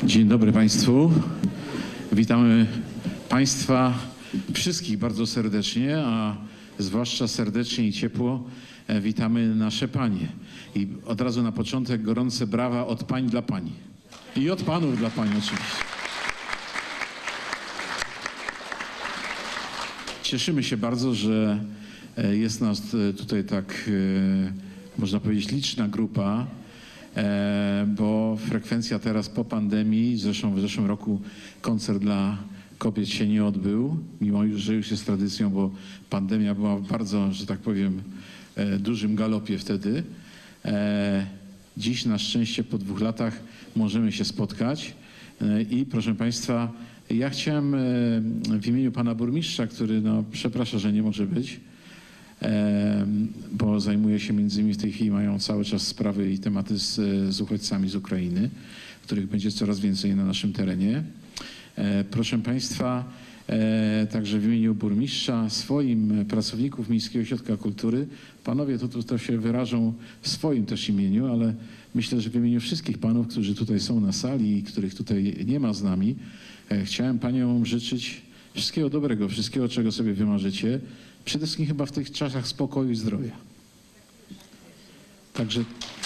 Dzień dobry Państwu. Witamy Państwa wszystkich bardzo serdecznie, a zwłaszcza serdecznie i ciepło witamy nasze panie. I od razu na początek gorące brawa od pań dla pani. I od panów dla pań oczywiście. Cieszymy się bardzo, że jest nas tutaj tak, można powiedzieć, liczna grupa, bo frekwencja teraz po pandemii, zresztą w zeszłym roku koncert dla kobiet się nie odbył, mimo że już jest tradycją, bo pandemia była w bardzo, że tak powiem, dużym galopie wtedy. Dziś na szczęście po 2 latach możemy się spotkać i proszę Państwa, ja chciałem w imieniu pana burmistrza, który przeprasza, że nie może być, bo zajmuje się między innymi w tej chwili, mają cały czas sprawy i tematy z uchodźcami z Ukrainy, których będzie coraz więcej na naszym terenie. Proszę Państwa, także w imieniu burmistrza, swoim pracowników Miejskiego Ośrodka Kultury, panowie to się wyrażą w swoim też imieniu, ale myślę, że w imieniu wszystkich panów, którzy tutaj są na sali i których tutaj nie ma z nami, chciałem paniom życzyć wszystkiego dobrego, wszystkiego, czego sobie wymarzycie. Przede wszystkim chyba w tych czasach spokoju i zdrowia. Także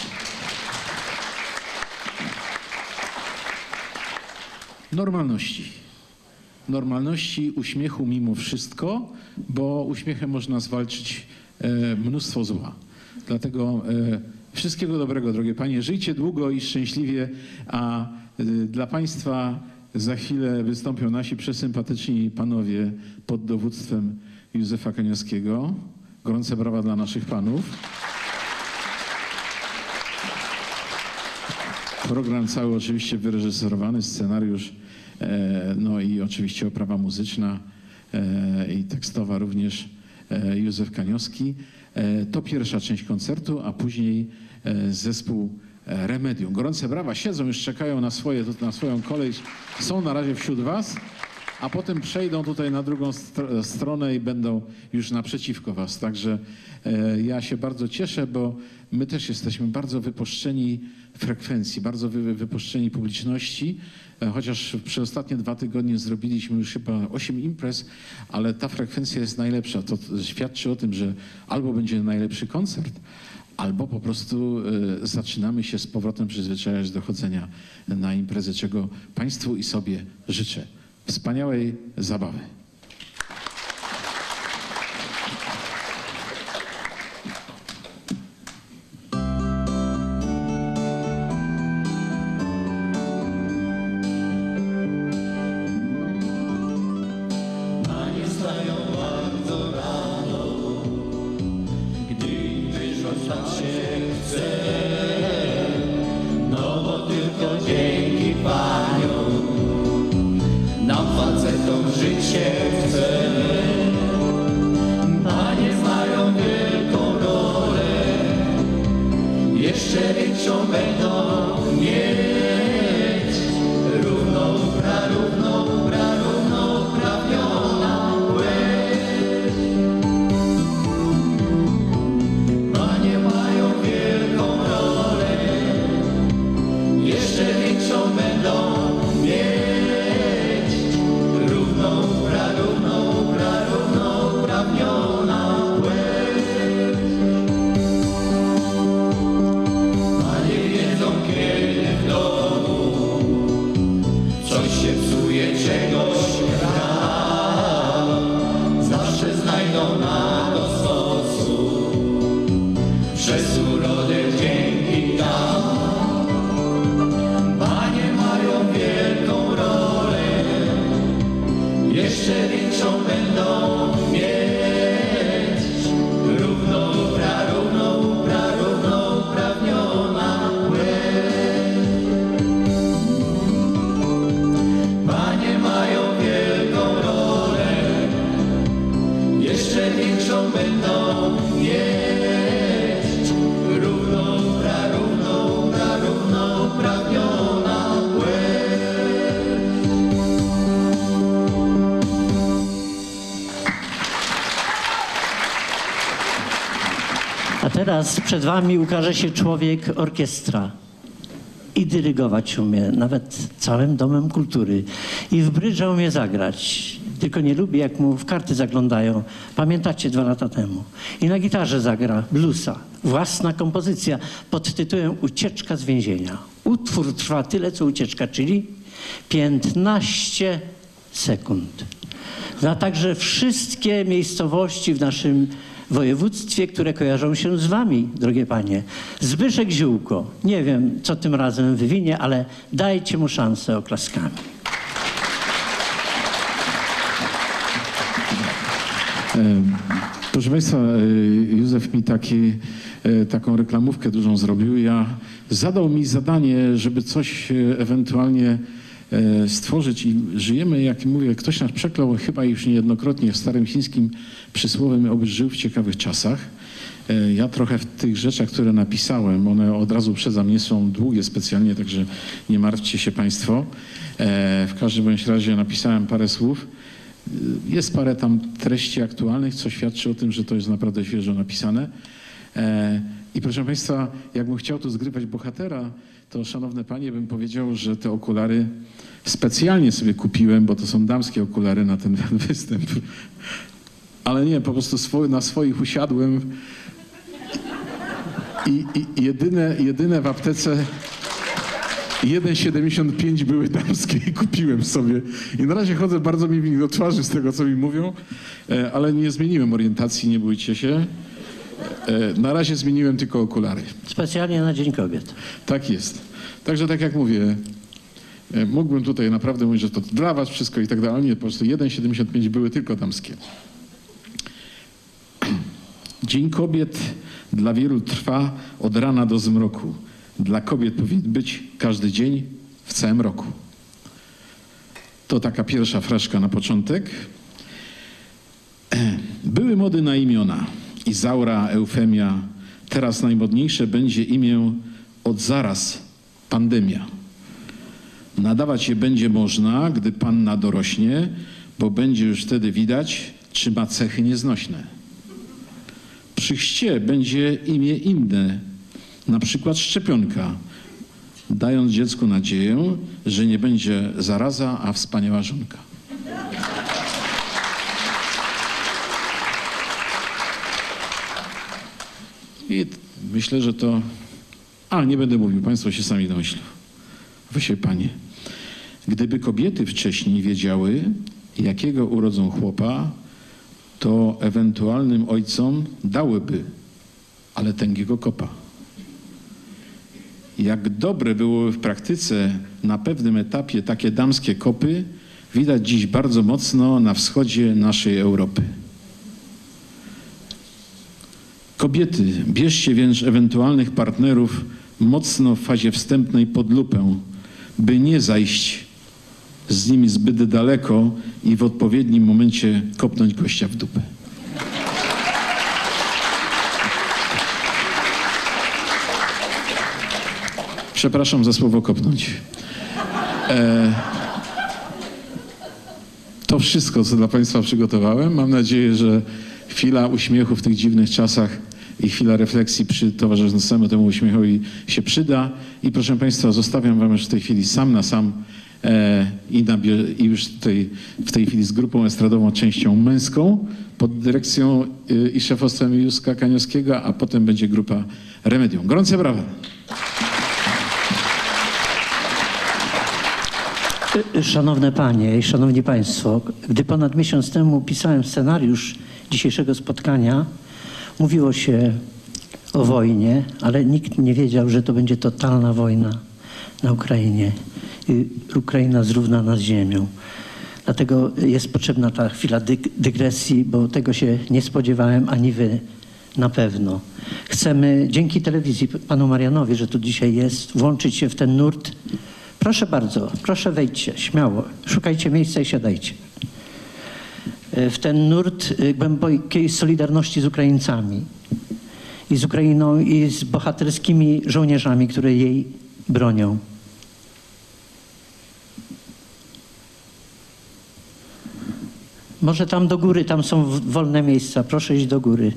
normalności, uśmiechu mimo wszystko, bo uśmiechem można zwalczyć mnóstwo zła. Dlatego wszystkiego dobrego, drogie panie. Żyjcie długo i szczęśliwie, a dla państwa za chwilę wystąpią nasi przesympatyczni panowie pod dowództwem Józefa Kaniowskiego. Gorące brawa dla naszych panów. Program cały oczywiście wyreżyserowany, scenariusz, no i oczywiście oprawa muzyczna i tekstowa również Józef Kaniowski. To pierwsza część koncertu, a później zespół Remedium. Gorące brawa, siedzą, już czekają na swoją kolej, są na razie wśród was, a potem przejdą tutaj na drugą stronę i będą już naprzeciwko was. Także ja się bardzo cieszę, bo my też jesteśmy bardzo wypuszczeni frekwencji, bardzo wypuszczeni publiczności, chociaż przez ostatnie 2 tygodnie zrobiliśmy już chyba 8 imprez, ale ta frekwencja jest najlepsza. To świadczy o tym, że albo będzie najlepszy koncert, albo po prostu zaczynamy się z powrotem przyzwyczajać do chodzenia na imprezy, czego państwu i sobie życzę. Wspaniałej zabawy. A teraz przed wami ukaże się człowiek orkiestra. i dyrygować umie, nawet całym domem kultury. I w brydża umie zagrać. Tylko nie lubi, jak mu w karty zaglądają. Pamiętacie 2 lata temu. I na gitarze zagra bluesa. Własna kompozycja pod tytułem Ucieczka z więzienia. Utwór trwa tyle, co ucieczka, czyli 15 sekund. Zna także wszystkie miejscowości w naszym województwie, które kojarzą się z wami, drogie panie. Zbyszek Ziółko. Nie wiem, co tym razem wywinie, ale dajcie mu szansę oklaskami. Proszę Państwa, Józef mi taką reklamówkę dużą zrobił. Zadał mi zadanie, żeby coś ewentualnie stworzyć i żyjemy, jak mówię, ktoś nas przeklął chyba już niejednokrotnie w starym chińskim przysłowiem, obyś żył w ciekawych czasach. Ja trochę w tych rzeczach, które napisałem, one od razu przeze mnie są długie specjalnie, także nie martwcie się Państwo. W każdym bądź razie napisałem parę słów. Jest parę tam treści aktualnych, co świadczy o tym, że to jest naprawdę świeżo napisane. I proszę Państwa, jakbym chciał tu zgrywać bohatera, to szanowne panie, bym powiedział, że te okulary specjalnie sobie kupiłem, bo to są damskie okulary na ten występ. Ale nie, po prostu na swoich usiadłem i jedyne w aptece 1,75 były damskie i kupiłem sobie. I na razie chodzę bardzo mi do twarzy z tego, co mi mówią, ale nie zmieniłem orientacji, nie bójcie się. Na razie zmieniłem tylko okulary. Specjalnie na Dzień Kobiet. Tak jest. Także tak jak mówię, mógłbym tutaj naprawdę mówić, że to dla was wszystko i tak dalej, ale nie, po prostu 1,75 były tylko damskie. Dzień Kobiet dla wielu trwa od rana do zmroku. Dla kobiet powinien być każdy dzień w całym roku. To taka pierwsza fraszka na początek. Były mody na imiona. Izaura, Eufemia. Teraz najmodniejsze będzie imię od zaraz, pandemia. Nadawać je będzie można, gdy panna dorośnie, bo będzie już wtedy widać, czy ma cechy nieznośne. Przy chrzcie będzie imię inne, na przykład szczepionka, dając dziecku nadzieję, że nie będzie zaraza, a wspaniała żonka. I myślę, że to... Ale nie będę mówił, państwo się sami domyślą. Wy się, panie. Gdyby kobiety wcześniej wiedziały, jakiego urodzą chłopa, to ewentualnym ojcom dałyby, ale tęgiego kopa. Jak dobre były w praktyce na pewnym etapie takie damskie kopy, widać dziś bardzo mocno na wschodzie naszej Europy. Kobiety, bierzcie więc ewentualnych partnerów mocno w fazie wstępnej pod lupę, by nie zajść z nimi zbyt daleko i w odpowiednim momencie kopnąć gościa w dupę. Przepraszam za słowo kopnąć. To wszystko, co dla Państwa przygotowałem. Mam nadzieję, że chwila uśmiechu w tych dziwnych czasach i chwila refleksji towarzyszącemu temu uśmiechowi się przyda. I proszę Państwa, zostawiam Wam już w tej chwili sam na sam i już w tej chwili z grupą estradową częścią męską pod dyrekcją i szefostwem Józka Kaniowskiego, a potem będzie grupa Remedium. Gorące brawa. Szanowne panie i szanowni państwo, gdy ponad miesiąc temu pisałem scenariusz dzisiejszego spotkania, mówiło się o wojnie, ale nikt nie wiedział, że to będzie totalna wojna na Ukrainie. Ukraina zrównana z ziemią. Dlatego jest potrzebna ta chwila dygresji, bo tego się nie spodziewałem, ani wy na pewno. Chcemy dzięki telewizji, panu Marianowi, że tu dzisiaj jest, włączyć się w ten nurt. Proszę bardzo, proszę wejdźcie, śmiało. Szukajcie miejsca i siadajcie. W ten nurt głębokiej solidarności z Ukraińcami i z Ukrainą i z bohaterskimi żołnierzami, które jej bronią. Może tam do góry, tam są wolne miejsca. Proszę iść do góry.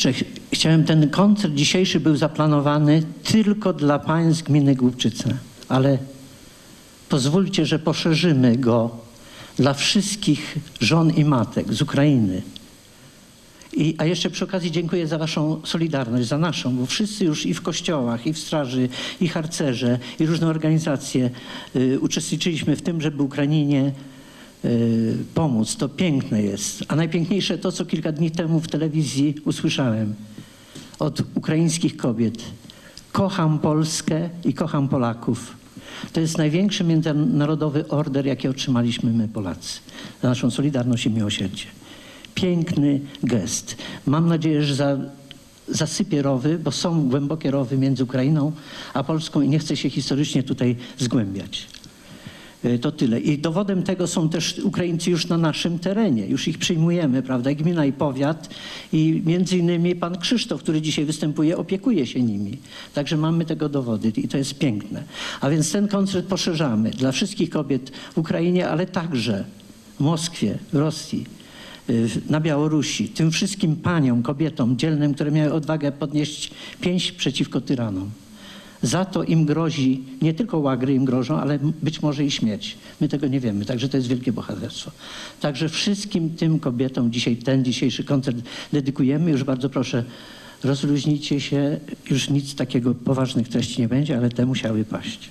pierwsze, chciałem, ten koncert dzisiejszy był zaplanowany tylko dla pań z gminy Głubczyce, ale pozwólcie, że poszerzymy go dla wszystkich żon i matek z Ukrainy. A jeszcze przy okazji dziękuję za waszą solidarność, za naszą, bo wszyscy już i w kościołach, i w straży, i harcerze, i różne organizacje uczestniczyliśmy w tym, żeby Ukrainie pomóc. To piękne jest. A najpiękniejsze to, co kilka dni temu w telewizji usłyszałem od ukraińskich kobiet. Kocham Polskę i kocham Polaków. To jest największy międzynarodowy order, jaki otrzymaliśmy my, Polacy, za naszą solidarność i miłosierdzie. Piękny gest. Mam nadzieję, że zasypie rowy, bo są głębokie rowy między Ukrainą a Polską i nie chcę się historycznie tutaj zgłębiać. To tyle. I dowodem tego są też Ukraińcy już na naszym terenie. Już ich przyjmujemy, prawda? I gmina, i powiat. I między innymi pan Krzysztof, który dzisiaj występuje, opiekuje się nimi. Także mamy tego dowody i to jest piękne. A więc ten koncert poszerzamy dla wszystkich kobiet w Ukrainie, ale także w Moskwie, w Rosji, na Białorusi. Tym wszystkim paniom, kobietom dzielnym, które miały odwagę podnieść pięść przeciwko tyranom. Za to im grozi, nie tylko łagry im grożą, ale być może i śmierć. My tego nie wiemy, także to jest wielkie bohaterstwo. Także wszystkim tym kobietom dzisiaj ten dzisiejszy koncert dedykujemy. Już bardzo proszę, rozluźnijcie się, już nic takiego poważnych treści nie będzie, ale te musiały paść.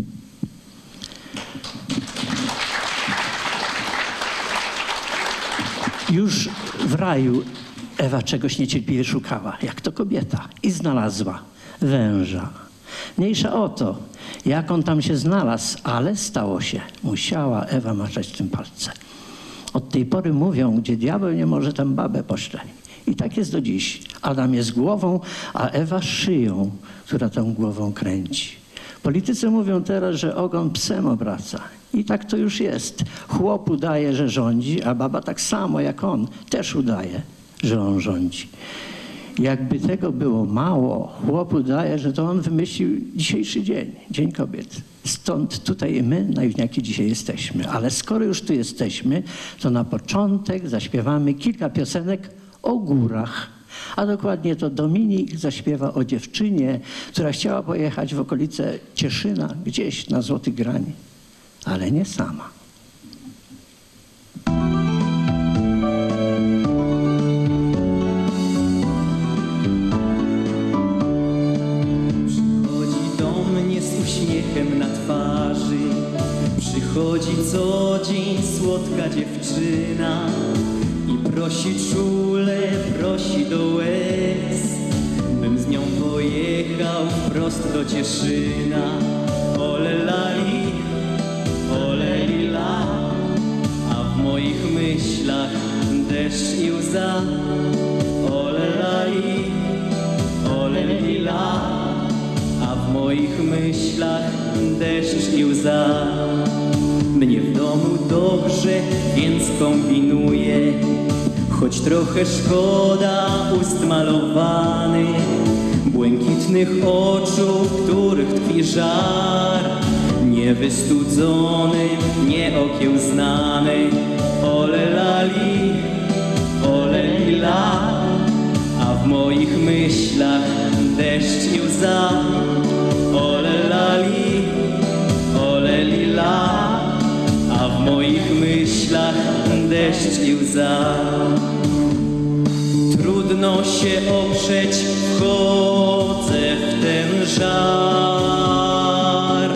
Już w raju Ewa czegoś niecierpliwie szukała, jak to kobieta, i znalazła węża. Mniejsza o to, jak on tam się znalazł, ale stało się. Musiała Ewa maczać tym palce. Od tej pory mówią, gdzie diabeł nie może, tam babę poszle. I tak jest do dziś. Adam jest głową, a Ewa szyją, która tą głową kręci. Politycy mówią teraz, że ogon psem obraca. I tak to już jest. Chłop udaje, że rządzi, a baba tak samo jak on też udaje, że on rządzi. Jakby tego było mało, chłop udaje, że to on wymyślił dzisiejszy dzień, Dzień Kobiet. Stąd tutaj my, naiwniaki, dzisiaj jesteśmy. Ale skoro już tu jesteśmy, to na początek zaśpiewamy kilka piosenek o górach. A dokładnie to Dominik zaśpiewa o dziewczynie, która chciała pojechać w okolice Cieszyna, gdzieś na Złotych Grań, ale nie sama. Uśmiechem na twarzy przychodzi co dzień słodka dziewczyna i prosi czule, prosi do łez, bym z nią pojechał wprost do Cieszyna. Ole lali, ole lila, a w moich myślach deszcz i łza. Ole lali, ole lila, a w moich myślach deszcz i łza. Mnie w domu dobrze, więc kombinuję, choć trochę szkoda ust malowanych, błękitnych oczu, w których tkwi żar, niewystudzony, nieokiełznany. Ole lali, ole lila, a w moich myślach deszcz i łza. Ole lali, ole lila, a w moich myślach deszcz i łza. Trudno się oprzeć, wchodzę w ten żar,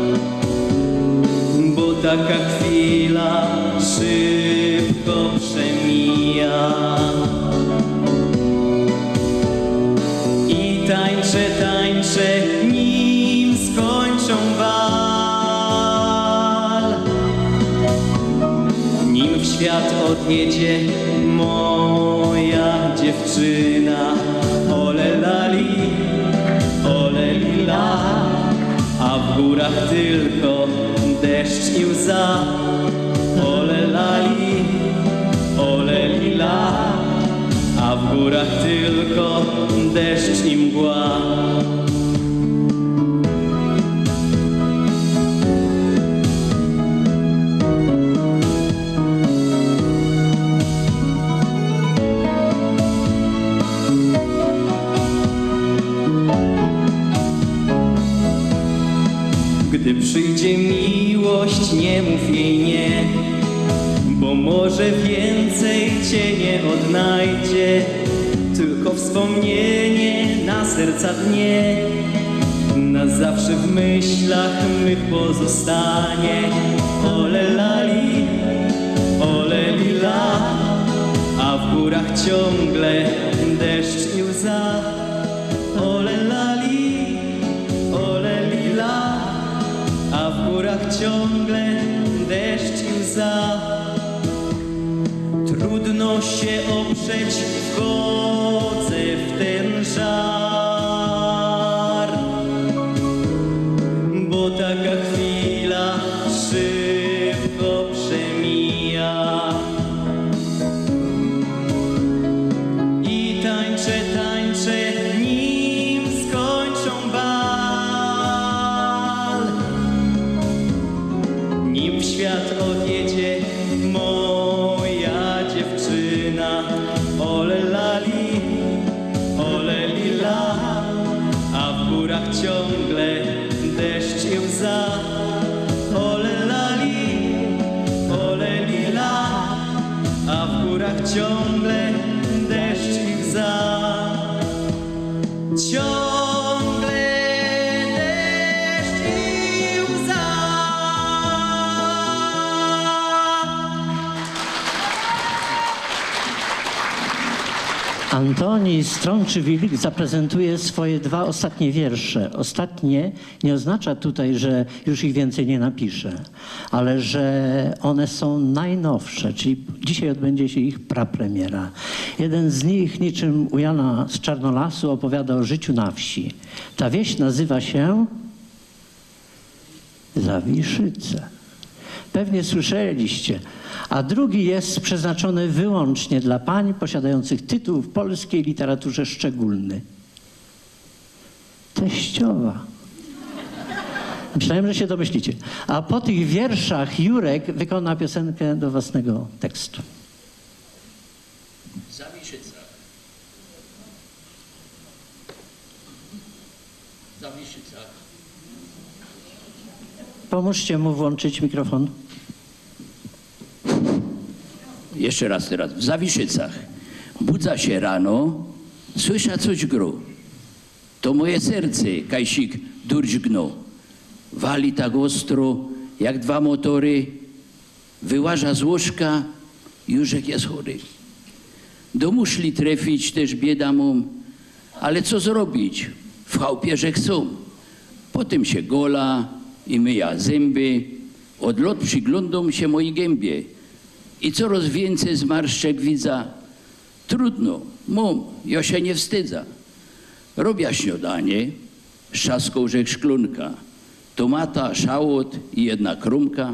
bo taka chwila szybko przemija. Tańczę, tańczę, nim skończą bal, nim w świat odjedzie moja dziewczyna. Ole lali, ole lila, a w górach tylko deszcz i łza. Ole lali, ole lila, a w górach tylko deszcz i mgła. Gdy przyjdzie miłość, nie mów jej nie, bo może więcej cię nie odnajdzie. Tylko wspomnienie na serca dnie, na zawsze w myślach mych pozostanie. Ole lali, ole lila, a w górach ciągle deszcz i łza. Ole lali, ole lila, a w górach ciągle deszcz i łza. Trudno się oprzeć, wchodzę w ten żar, bo taka chwila szybko przemija. I tańczę, tańczę, nim skończą bal, nim w świat odjedzie moja dziewczyna. Ole lali, ole lila, a w górach ciągle deszcz i łza. Ole lali, ole lila, a w górach ciągle deszcz i łza. Ciągle deszcz i łza. Antoni Strączy-Wilk zaprezentuje swoje 2 ostatnie wiersze. Ostatnie nie oznacza tutaj, że już ich więcej nie napisze, ale że one są najnowsze, czyli dzisiaj odbędzie się ich prapremiera. Jeden z nich, niczym u Jana z Czarnolasu, opowiada o życiu na wsi. Ta wieś nazywa się Zawiszyce. Pewnie słyszeliście. A drugi jest przeznaczony wyłącznie dla pań posiadających tytuł w polskiej literaturze szczególny. Teściowa. Myślałem, że się domyślicie. A po tych wierszach Jurek wykona piosenkę do własnego tekstu. Zawiszyca. Zawiszyca. Pomóżcie mu włączyć mikrofon. Jeszcze raz teraz. W Zawiszycach. Budza się rano, słysza coś gru. To moje serce, kajsik durć gno. Wali tak ostro, jak 2 motory. Wyłaża z łożka, Józek jest chory. Do muszli trafić też bieda mą, ale co zrobić? W chałupie, że chcą. Potem się gola i myja zęby. Od lot przyglądam się mojej gębie. I coraz więcej zmarszczek widza. Trudno, mom, ja się nie wstydza. Robię śniadanie, z trzaską rzek szklunka, tomata, szałot i 1 krumka,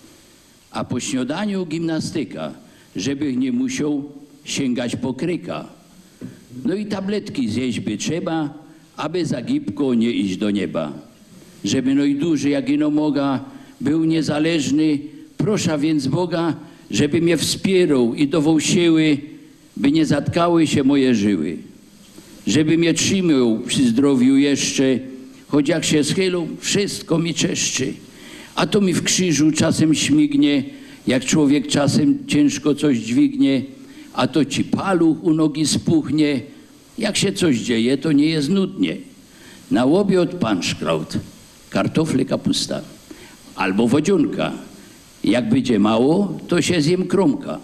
a po śniadaniu gimnastyka, żeby nie musiał sięgać po kryka. No i tabletki zjeść by trzeba, aby za gibko nie iść do nieba. Żeby no i duży, jak ino moga, był niezależny, proszę więc Boga, żeby mnie wspierał i dawał siły, by nie zatkały się moje żyły. Żeby mnie trzymał przy zdrowiu jeszcze, choć jak się schylą, wszystko mi czeszczy. A to mi w krzyżu czasem śmignie, jak człowiek czasem ciężko coś dźwignie, a to ci paluch u nogi spuchnie. Jak się coś dzieje, to nie jest nudnie. Na łobiot panszkraut, kartofle, kapusta albo wodzionka. Jak będzie mało, to się zjem kromka.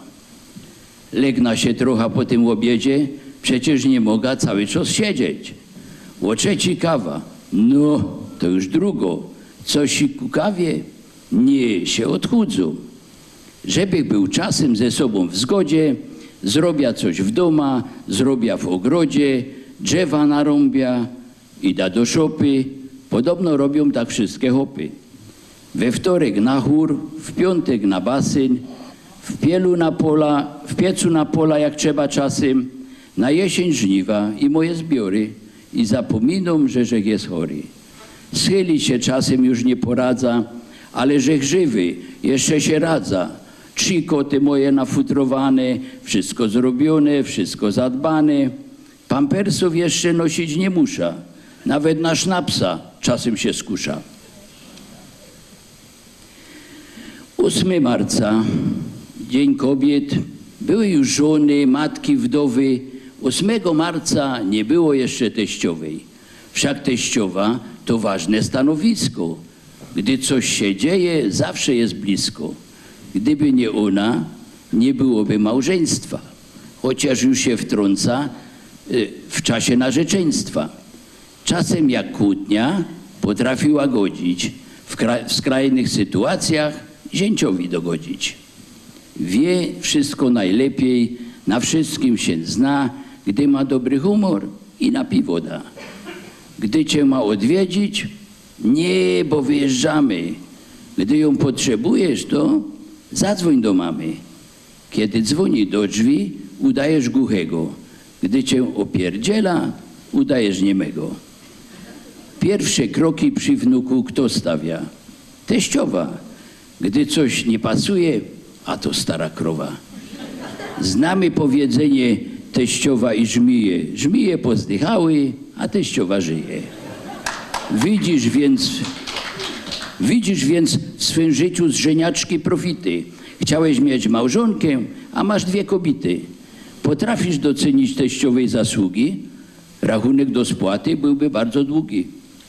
Legna się trochę po tym obiedzie, przecież nie mogę cały czas siedzieć. O 3 kawa, no to już drugo. Coś ku kawie, nie się odchudzą. Żeby był czasem ze sobą w zgodzie, zrobię coś w doma, zrobię w ogrodzie, drzewa narąbia i da do szopy. Podobno robią tak wszystkie hopy. We wtorek na chór, w piątek na basen, w piecu na pola jak trzeba czasem, na jesień żniwa i moje zbiory i zapominam, że żech jest chory. Schyli się czasem już nie poradza, ale żech żywy, jeszcze się radza. 3 koty moje nafutrowane, wszystko zrobione, wszystko zadbane. Pampersów jeszcze nosić nie musza, nawet na sznapsa czasem się skusza. 8 marca, Dzień Kobiet. Były już żony, matki, wdowy. 8 marca nie było jeszcze teściowej. Wszak teściowa to ważne stanowisko. Gdy coś się dzieje, zawsze jest blisko. Gdyby nie ona, nie byłoby małżeństwa. Chociaż już się wtrąca w czasie narzeczeństwa. Czasem jak kłótnia potrafi łagodzić, w skrajnych sytuacjach zięciowi dogodzić. Wie wszystko najlepiej, na wszystkim się zna, gdy ma dobry humor i na piwo da. Gdy cię ma odwiedzić, nie, bo wyjeżdżamy. Gdy ją potrzebujesz, to zadzwoń do mamy. Kiedy dzwoni do drzwi, udajesz głuchego. Gdy cię opierdziela, udajesz niemego. Pierwsze kroki przy wnuku kto stawia? Teściowa. Gdy coś nie pasuje, a to stara krowa. Znamy powiedzenie teściowa i żmije. Żmije pozdychały, a teściowa żyje. Widzisz więc w swym życiu z żeniaczki profity. Chciałeś mieć małżonkę, a masz 2 kobiety. Potrafisz docenić teściowej zasługi? Rachunek do spłaty byłby bardzo długi.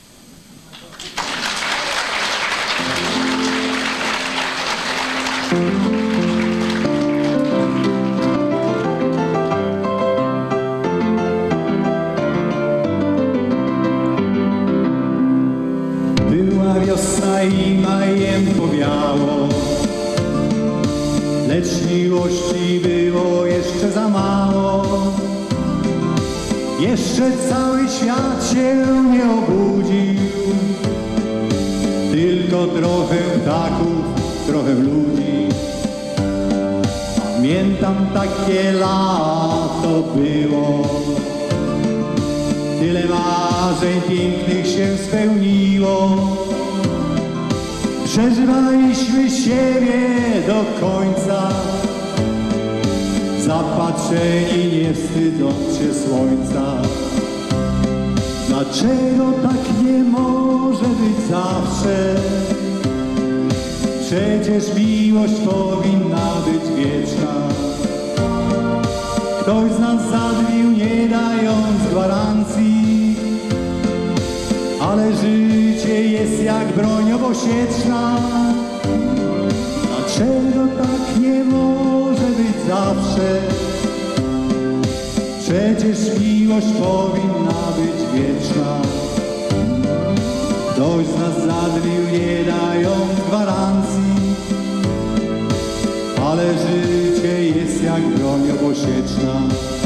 Była wiosna i majem powiało, lecz miłości było jeszcze za mało. Jeszcze cały świat się nie obudził, tylko trochę ptaków, trochę ludzi. Pamiętam takie lato było, tyle marzeń pięknych się spełniło. Przeżywaliśmy siebie do końca, zapatrzeni, nie wstydząc się słońca. Dlaczego tak nie może być zawsze? Przecież miłość powinna być wieczna. Ktoś z nas zadbił, nie dając gwarancji, ale życie jest jak broń obosieczna. Dlaczego tak nie może być zawsze? Przecież miłość powinna być wieczna. Ktoś z nas zadbił, nie dając gwarancji, ale życie jest jak broń obosieczna.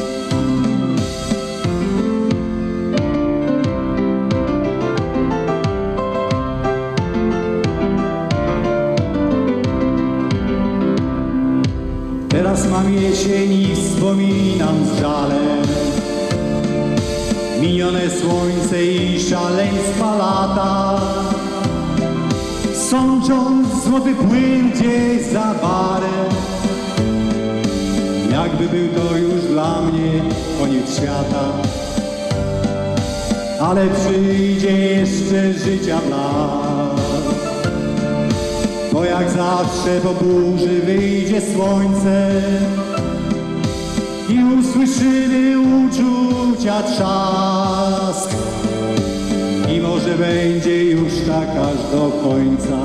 Teraz mam jesień i wspominam z żalem minione słońce i szaleństwa lata. Sącząc złoty płyn gdzieś za barem, jakby był to już dla mnie koniec świata. Ale przyjdzie jeszcze życia blask, bo jak zawsze po burzy wyjdzie słońce i usłyszymy uczucia trzask. I może będzie już tak aż do końca.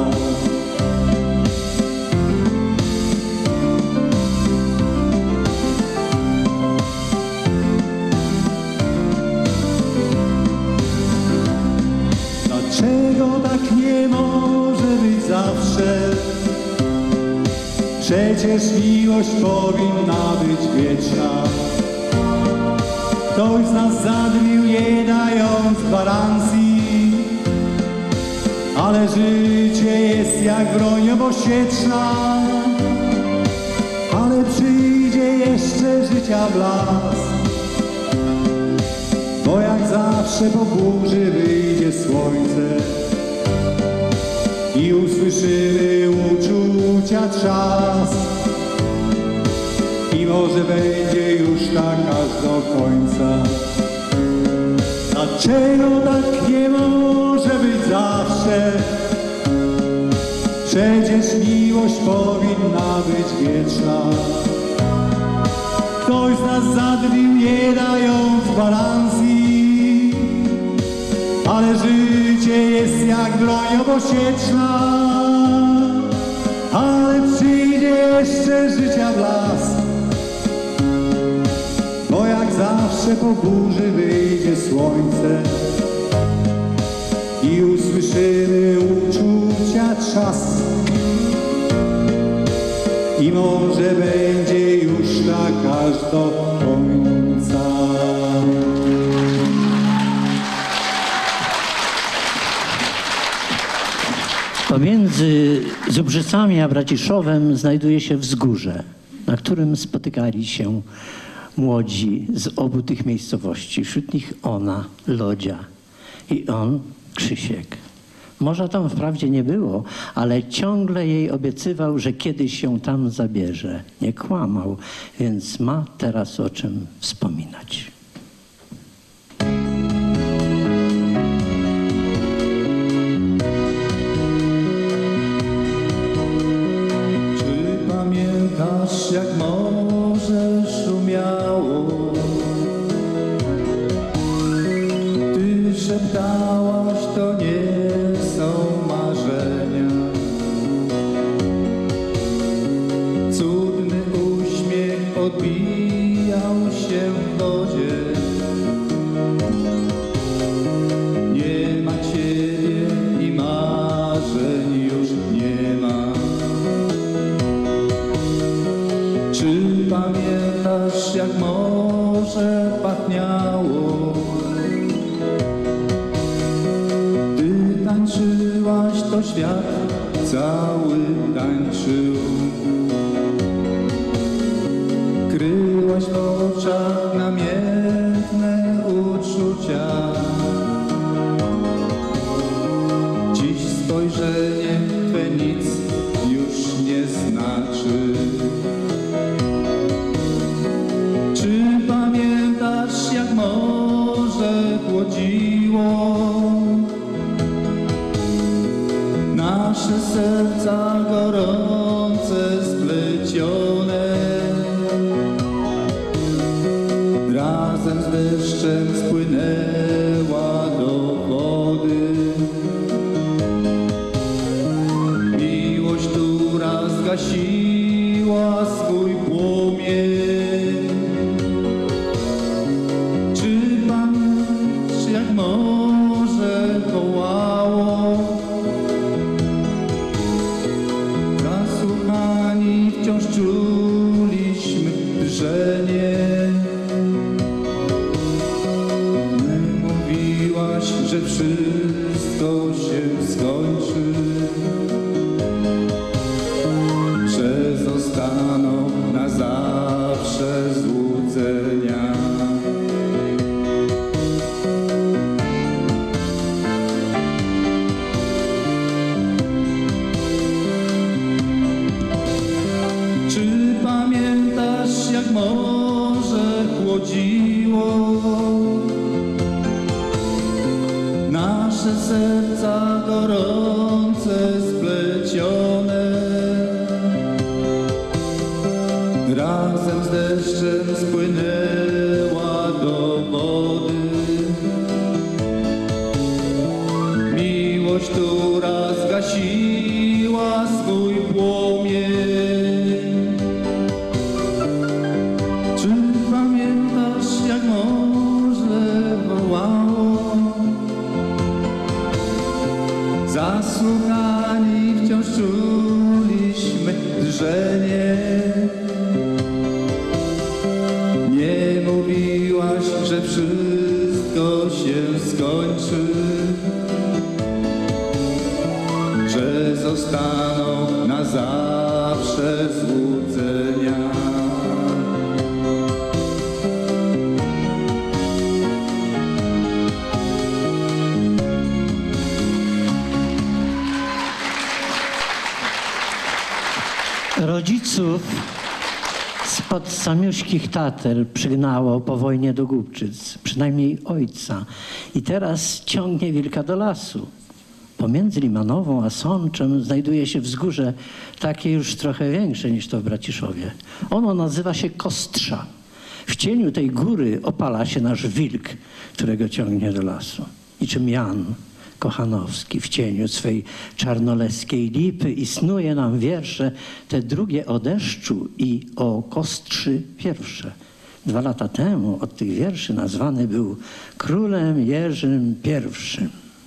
Dlaczego tak nie może być zawsze? Przecież miłość powinna być wieczna. Ktoś z nas zadbił, nie dając gwarancji, ale życie jest jak broń obosieczna. Ale przyjdzie jeszcze życia blask, bo jak zawsze po burzy wyjdzie słońce i usłyszymy uczucia trzask. I może będzie już tak aż do końca. Dlaczego tak nie może być zawsze? Przecież miłość życie jest jak broń obosieczna, ale przyjdzie jeszcze życia blask. Bo jak zawsze po burzy wyjdzie słońce i usłyszymy uczucia trzask. I może będzie już tak aż do końca. Pomiędzy Zubrzycami a Braciszowem znajduje się wzgórze, na którym spotykali się młodzi z obu tych miejscowości. Wśród nich ona, Lodzia, i on, Krzysiek. Morza tam wprawdzie nie było, ale ciągle jej obiecywał, że kiedyś się tam zabierze. Nie kłamał, więc ma teraz o czym wspominać. Czy pamiętasz, jak morze szumiało? Ty szeptałaś, to nie są marzenia. Cudny uśmiech odbijał się w wodzie. Nie ma ciebie i marzeń już nie ma. Czy pamiętasz, jak morze pachniało? Ty tańczyłaś, to świat cały tańczył. Kryłaś w oczach namiętne uczucia. Dziś spojrzenie twe nic już nie znaczy. Czy pamiętasz, jak morze chłodziło nasze serca gorące, splecione? Razem z deszczem spłynęła do wody. Miłość, która zgasiła swój płomień. Czy pamiętasz, jak morze wołało? Zasłuchani wciąż czuliśmy drżenie. My mówiłaś, że wszystko się skończy, że zostaną na zawsze złudzenia. Czy pamiętasz, jak morze chłodziło nasze serca gorące, splecione? Razem z deszczem spłynęła do wody. Miłość, która zgasiła swój płomień. Czy pamiętasz, jak morze wołało? Zasłuchani wciąż czuliśmy drżenie. Nie mówiłaś, że wszystko się skończy, że zostaną na zawsze złudzenia. Rodziców spod samiuszkich Tater przygnało po wojnie do Głubczyc, przynajmniej ojca. I teraz ciągnie wilka do lasu. Pomiędzy Limanową a Sączem znajduje się wzgórze takie już trochę większe niż to w Braciszowie. Ono nazywa się Kostrza. W cieniu tej góry opala się nasz wilk, którego ciągnie do lasu. Niczym Jan Kochanowski w cieniu swej czarnoleskiej lipy i snuje nam wiersze, te drugie o deszczu i o Kostrzy pierwsze. 2 lata temu od tych wierszy nazwany był królem Jerzym I.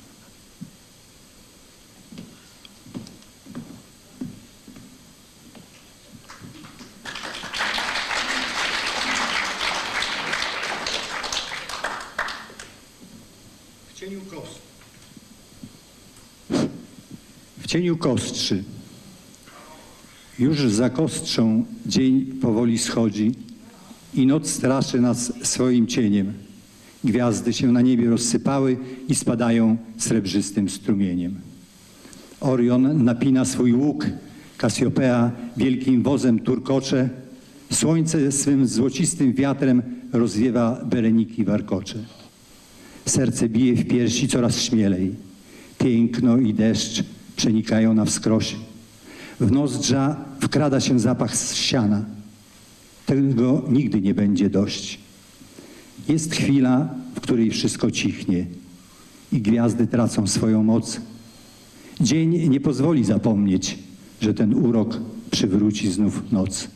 W cieniu Kostrzy. Już za Kostrzą dzień powoli schodzi i noc straszy nas swoim cieniem. Gwiazdy się na niebie rozsypały i spadają srebrzystym strumieniem. Orion napina swój łuk, Kasiopea wielkim wozem turkocze, słońce swym złocistym wiatrem rozwiewa bereniki warkocze. Serce bije w piersi coraz śmielej, piękno i deszcz przenikają na wskroś. W nozdrza wkrada się zapach z siana. Tego nigdy nie będzie dość. Jest chwila, w której wszystko cichnie i gwiazdy tracą swoją moc. Dzień nie pozwoli zapomnieć, że ten urok przywróci znów noc.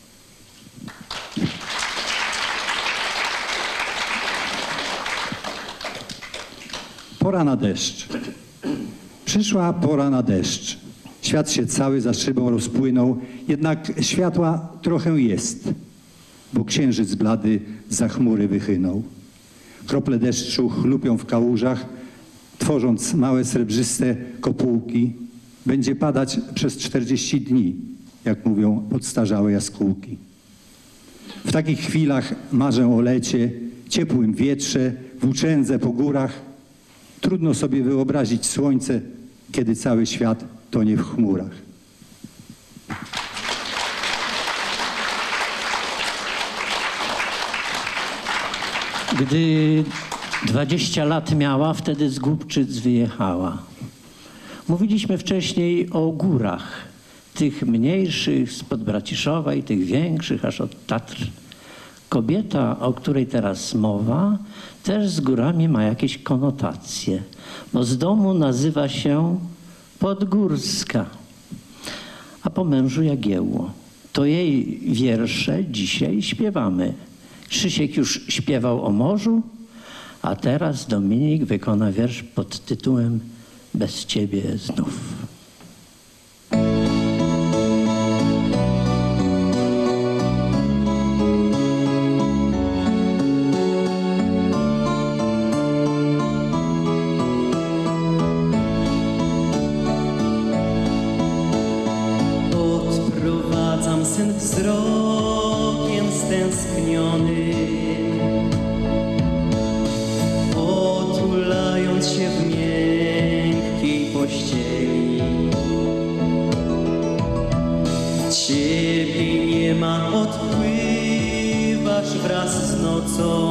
Pora na deszcz. Przyszła pora na deszcz. Świat się cały za szybą rozpłynął, jednak światła trochę jest, bo księżyc blady za chmury wychynął. Krople deszczu chlupią w kałużach, tworząc małe srebrzyste kopułki. Będzie padać przez 40 dni, jak mówią podstarzałe jaskółki. W takich chwilach marzę o lecie, ciepłym wietrze, włóczędze po górach. Trudno sobie wyobrazić słońce, kiedy cały świat tonie w chmurach. Gdy 20 lat miała, wtedy z Głubczyc wyjechała. Mówiliśmy wcześniej o górach, tych mniejszych spod Braciszowa i tych większych aż od Tatr. Kobieta, o której teraz mowa, też z górami ma jakieś konotacje, bo z domu nazywa się Podgórska, a po mężu Jagiełło. To jej wiersze dzisiaj śpiewamy. Krzysiek już śpiewał o morzu, a teraz Dominik wykona wiersz pod tytułem Bez ciebie znów. Odprowadzam sen wzrokiem stęskniony, otulając się w miękkiej pościeli. Ciebie nie ma, odpływasz wraz z nocą.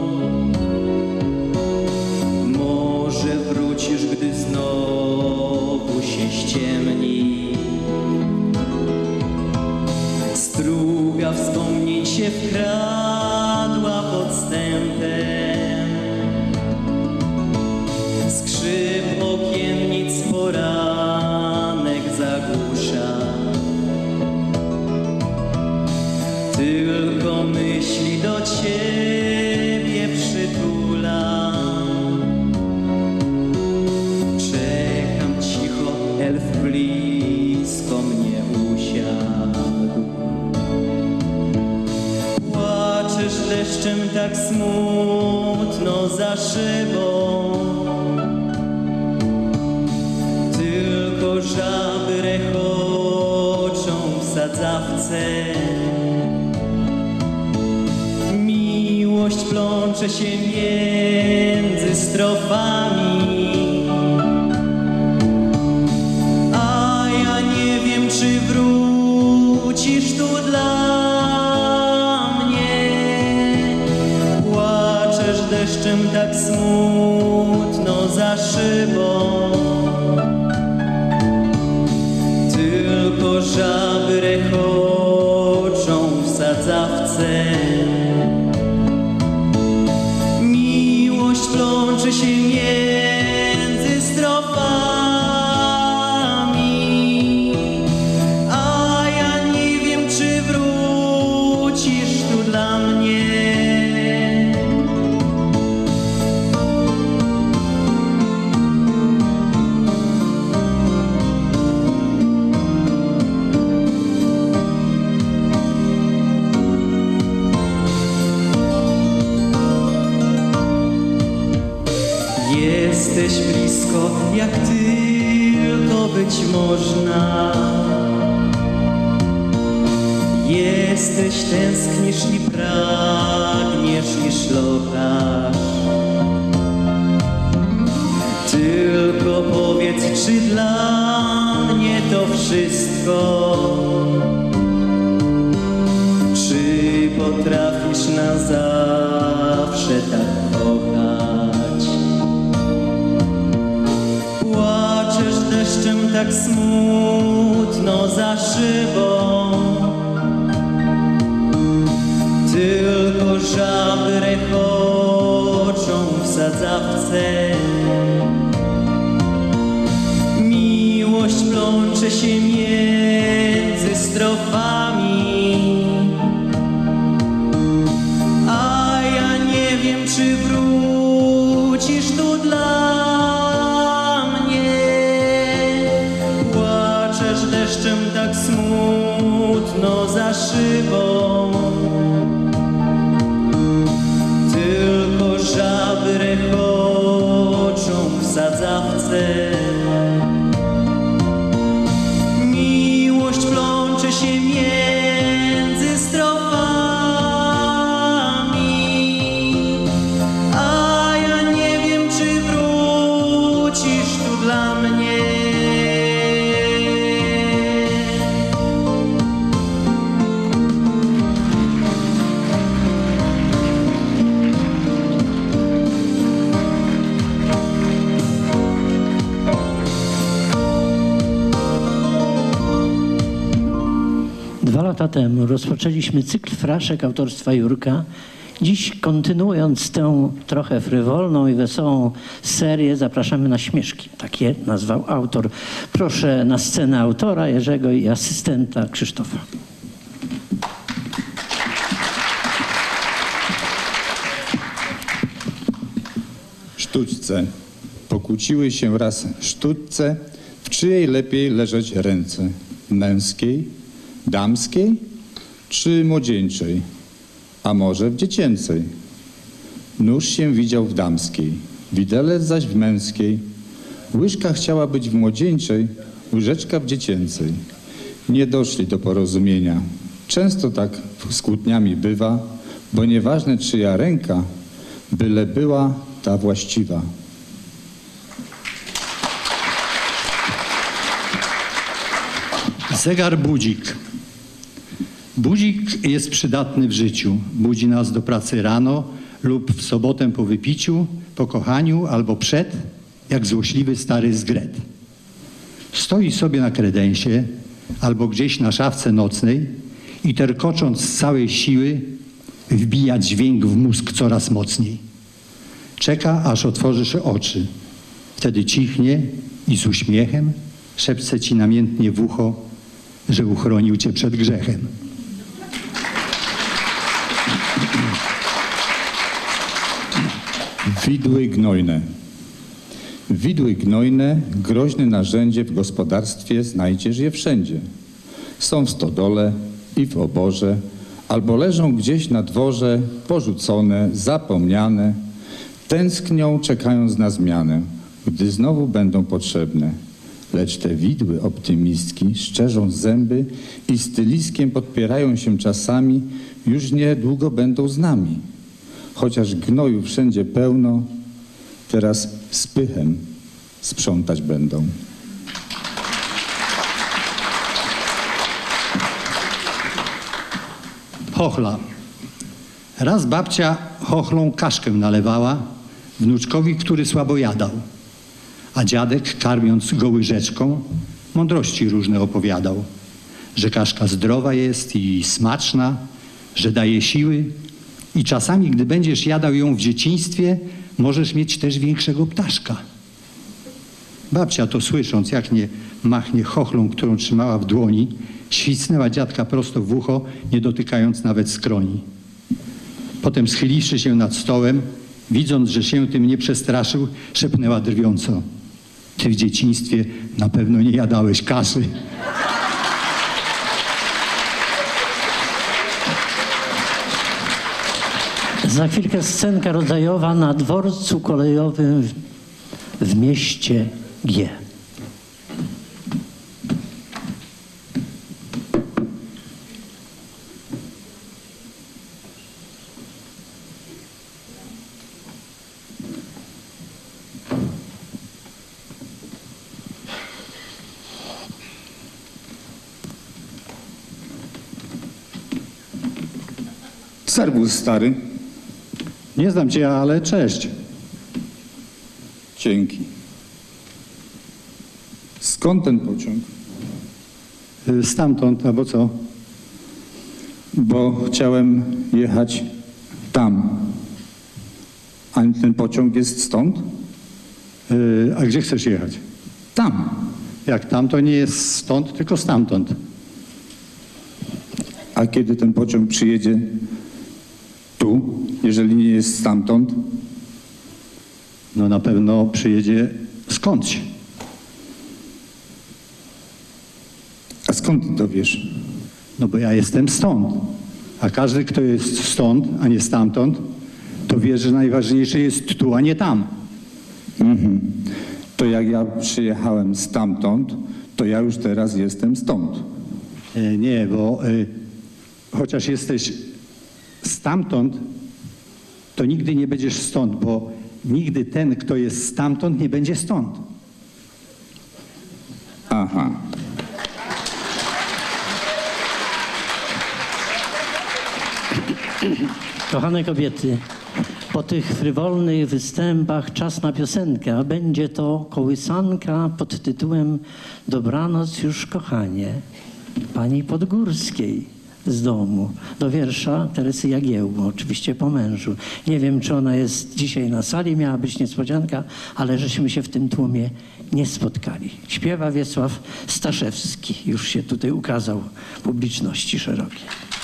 Może wrócisz, gdy znowu się ściemni. Struga wspomnień się wkradła podstępem. Skrzyp okiennic poranek zagłusza. Tylko myśli do ciebie przytulam. Czekam cicho, elf blisko mnie usiadł. Płaczesz deszczem tak smutno za szybą. Tylko żaby rechoczą w sadzawce. Miłość plącze się między strofami, a ja nie wiem, czy wrócisz tu dla mnie. Płaczesz deszczem tak smutno za szybą. Tylko żaby rechoczą w sadzawce. Miłość plącze się między stronami, tylko być można. Jesteś, tęsknisz i pragniesz i szlochasz. Tylko powiedz, czy dla mnie to wszystko? Czy potrafisz na zawsze tak kochać? Płaczesz deszczem tak smutno za szybą, tylko żaby rechoczą w sadzawce. Miłość plącze się między strofami, a ja nie wiem, czy wrócisz tu dla mnie. Płaczesz deszczem tak smutno za szybą, tylko żaby rechoczą w sadzawce. Miłość plącze się między strofami, a ja nie wiem, czy wrócisz tu dla mnie. Dwa lata temu rozpoczęliśmy cykl fraszek autorstwa Jurka. Dziś, kontynuując tę trochę frywolną i wesołą serię, zapraszamy na śmieszki. Tak je nazwał autor. Proszę na scenę autora Jerzego i asystenta Krzysztofa. Sztućce. Pokłóciły się raz sztućce, w czyjej lepiej leżeć ręce? Męskiej, damskiej czy młodzieńczej? A może w dziecięcej? Nóż się widział w damskiej, widelec zaś w męskiej. Łyżka chciała być w młodzieńczej, łyżeczka w dziecięcej. Nie doszli do porozumienia. Często tak z kłótniami bywa, bo nieważne czyja ręka, byle była ta właściwa. Zegar budzik. Budzik jest przydatny w życiu. Budzi nas do pracy rano lub w sobotę po wypiciu, po kochaniu albo przed, jak złośliwy stary zgret. Stoi sobie na kredensie albo gdzieś na szafce nocnej i terkocząc z całej siły wbija dźwięk w mózg coraz mocniej. Czeka, aż otworzysz oczy. Wtedy cichnie i z uśmiechem szepce ci namiętnie w ucho, że uchronił cię przed grzechem. Widły gnojne. Widły gnojne, groźne narzędzie w gospodarstwie, znajdziesz je wszędzie. Są w stodole i w oborze, albo leżą gdzieś na dworze, porzucone, zapomniane. Tęsknią, czekając na zmianę, gdy znowu będą potrzebne. Lecz te widły optymistki szczerzą zęby i styliskiem podpierają się czasami, już niedługo będą z nami. Chociaż gnoju wszędzie pełno, teraz z pychem sprzątać będą. Chochla. Raz babcia chochlą kaszkę nalewała wnuczkowi, który słabo jadał. A dziadek, karmiąc go łyżeczką, mądrości różne opowiadał. Że kaszka zdrowa jest i smaczna, że daje siły i czasami, gdy będziesz jadał ją w dzieciństwie, możesz mieć też większego ptaszka. Babcia to słysząc, jak nie machnie chochlą, którą trzymała w dłoni, świsnęła dziadka prosto w ucho, nie dotykając nawet skroni. Potem schyliwszy się nad stołem, widząc, że się tym nie przestraszył, szepnęła drwiąco: ty w dzieciństwie na pewno nie jadałeś kaszy. Za chwilkę scenka rodzajowa na dworcu kolejowym w mieście G. Serwus, stary. Nie znam cię, ale cześć. Dzięki. Skąd ten pociąg? Stamtąd, albo co? Bo chciałem jechać tam. A ten pociąg jest stąd? A gdzie chcesz jechać? Tam. Jak tam, to nie jest stąd, tylko stamtąd. A kiedy ten pociąg przyjedzie tu, jeżeli nie jest stamtąd? No na pewno przyjedzie skądś. A skąd ty to wiesz? No bo ja jestem stąd. A każdy, kto jest stąd, a nie stamtąd, to wie, że najważniejsze jest tu, a nie tam. To jak ja przyjechałem stamtąd, to ja już teraz jestem stąd. Nie, bo chociaż jesteś stamtąd, to nigdy nie będziesz stąd, bo nigdy ten, kto jest stamtąd, nie będzie stąd. Aha. Kochane kobiety, po tych frywolnych występach czas na piosenkę, a będzie to kołysanka pod tytułem Dobranoc już kochanie pani Podgórskiej z domu, do wiersza Teresy Jagiełło, oczywiście po mężu. Nie wiem, czy ona jest dzisiaj na sali, miała być niespodzianka, ale żeśmy się w tym tłumie nie spotkali. Śpiewa Wiesław Staszewski, już się tutaj ukazał publiczności szerokiej.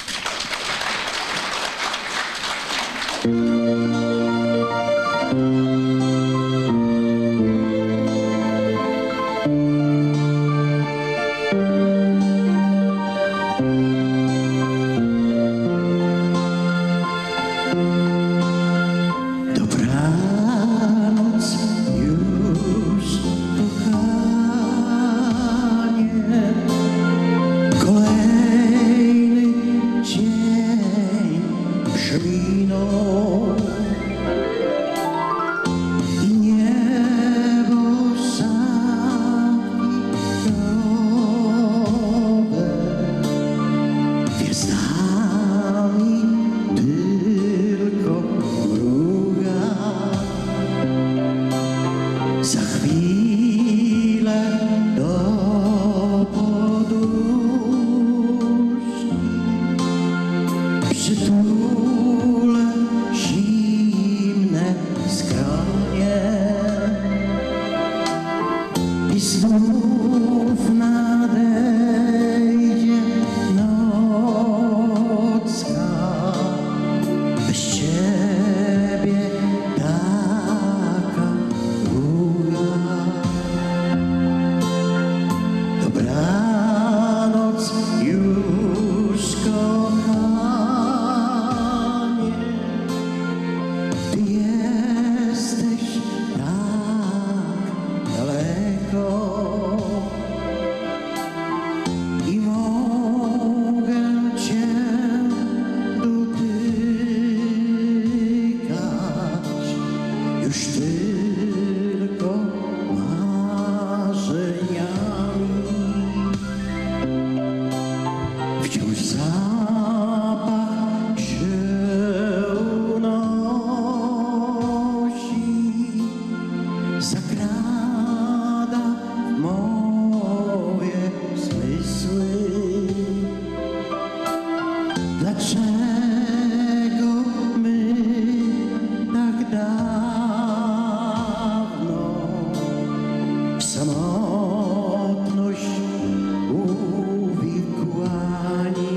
Dobranoc już, kochanie, kolejny dzień przeminął i niebo zawitowe gwiazdami tylko mruga. Za chwilę do poduszki przytulę zimne skronie i znów nadejdzie nocka. Bez ciebie taka długa. Dobranoc już, kochanie, ty jesteś tak daleko i mogę cię dotykać już tylko marzeniami. Wciąż zapach się unosi, zakrada w moje zmysły. Dlaczego my tak dawno w samotność uwikłani?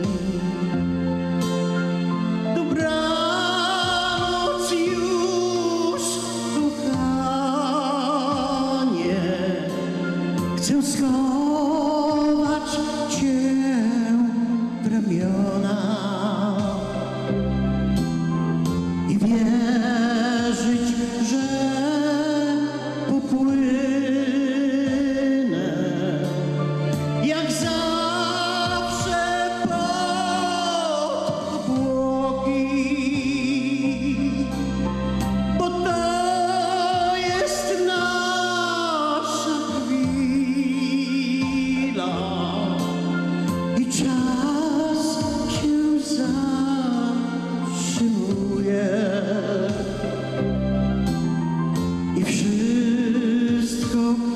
Dobranoc już, kochanie, chcę schować cię w ramiona i wierzyć, że popłynie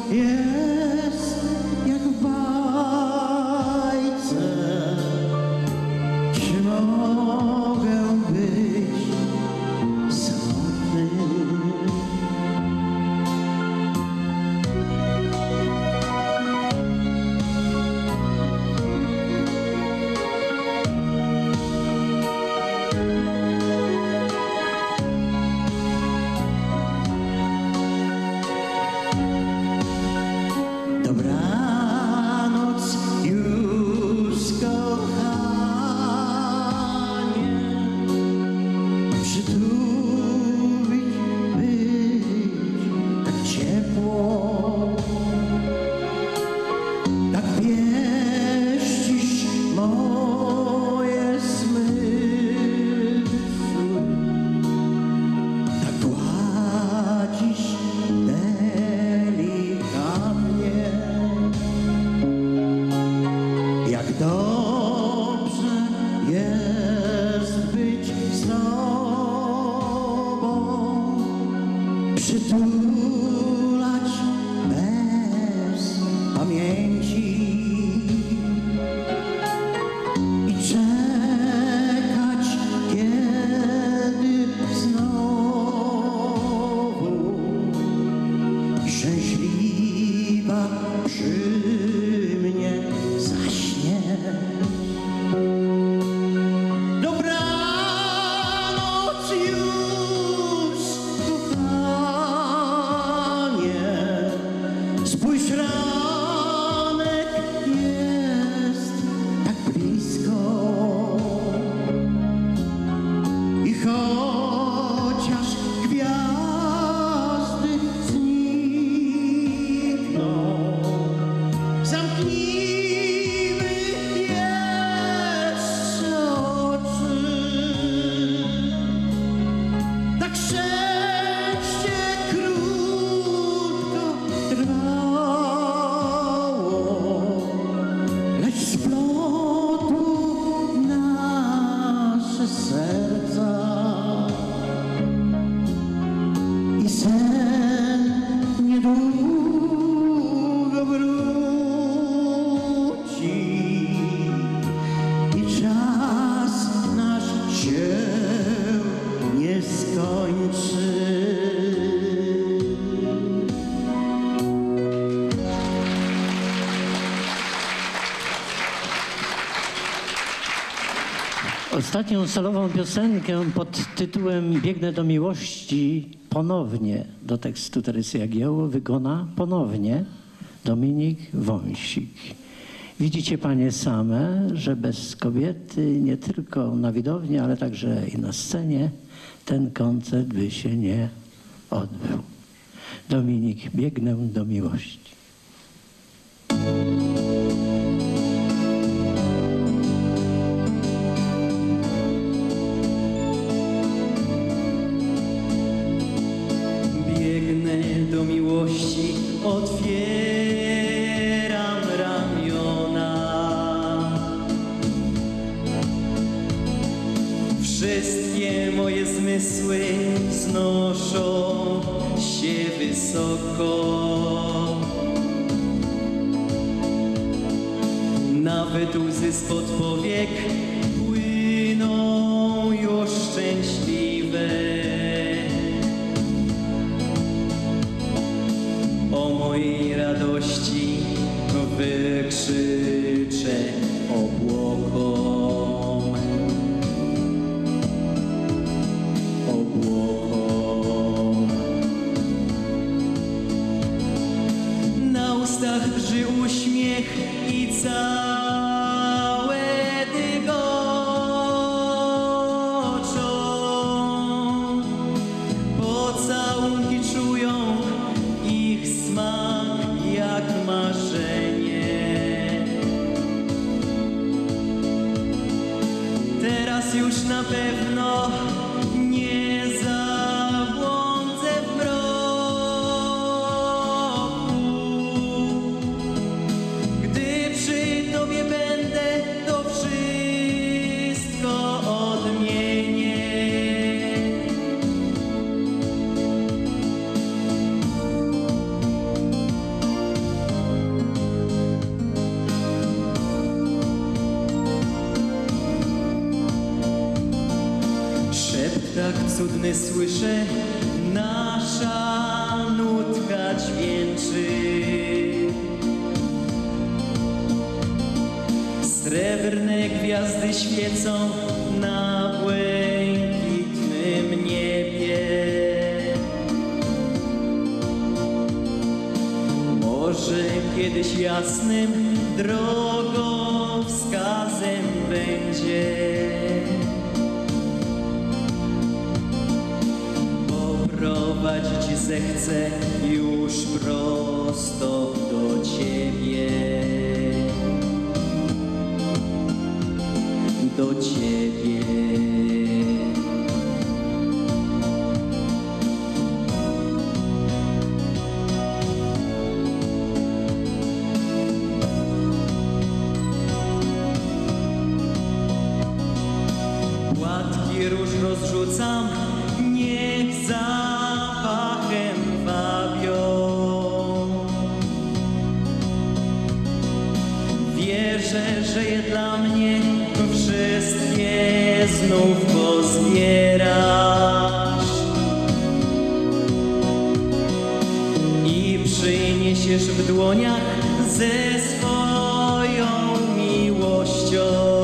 jest jak w bajce. Czy mogę być samotny? Dobranoc już, kochanie, przytulić, być tak ciepło, tak pieścisz moje zmysły, tak gładzisz delikatnie. Jak dobrze jest być z tobą, przytulać bez pamięci i czekać, kiedy znowu szczęśliwa przy mnie zaśnie. Dobranoc już, kochanie, spójrz, ranek jest tak blisko i chociaż gwiazdy znikną, zamknijmy jeszcze oczy. Tak szczęście krótko trwało, lecz splotło nasze serca i sen niedługo wróci i czas nasz się nie skończy. Ostatnią solową piosenkę pod tytułem Biegnę do miłości ponownie do tekstu Teresy Jagiełło wykona ponownie Dominik Wąsik. Widzicie panie same, że bez kobiety nie tylko na widowni, ale także i na scenie ten koncert by się nie odbył. Dominik, biegnę do miłości. Biegnę do miłości, otwieram ramiona. Wszystkie moje zmysły znoszą się wysoko. Nawet łzy spod powiek płyną już szczęśliwe. O mojej radości wykrzyczę obłokom. Obłokom. Na ustach drży uśmiech i całe dygoczą. Pocałunki czują ich smak jak marzenie. Teraz już na pewno nie zabłądzę w mroku. Gdy przy tobie będę, to wszystko odmienię. cudny słyszę, nasza nutka dźwięczy. Srebrne gwiazdy świecą na błękitnym niebie. Może kiedyś jasnym drogowskazem będzie. Poprowadzić zechcę już prosto do Ciebie. Do Ciebie. Płatki róż rozrzucam, niech zapachem wabią. Wierzę, że je dla mnie wszystkie znów pozbierasz i przyniesiesz w dłoniach ze swoją miłością.